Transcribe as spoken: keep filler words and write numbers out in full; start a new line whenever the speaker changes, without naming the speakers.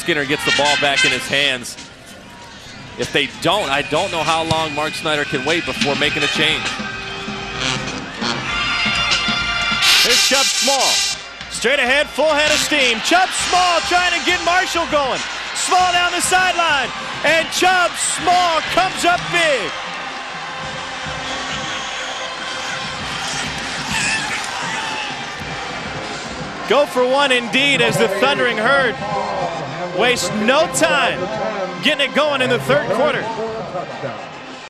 Skinner gets the ball back in his hands. If they don't, I don't know how long Mark Snyder can wait before making a change.
Here's Chubb Small. Straight ahead, full head of steam. Chubb Small trying to get Marshall going. Small down the sideline. And Chubb Small comes up big. Go for one indeed as the Thundering Herd waste no time getting it going in the third quarter.